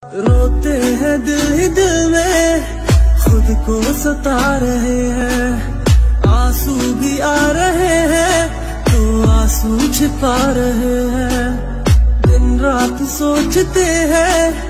रोते हैं दिल ही दिल में, खुद को सता रहे हैं। आंसू भी आ रहे हैं तो आंसू छिपा रहे हैं। दिन रात सोचते हैं